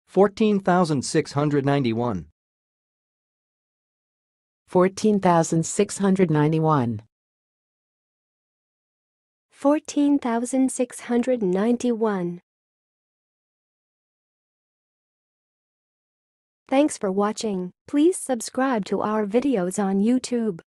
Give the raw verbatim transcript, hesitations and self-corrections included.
fourteen thousand six hundred ninety-one. fourteen thousand six hundred ninety-one. fourteen thousand six hundred ninety-one. Thanks for watching. Please subscribe to our videos on YouTube.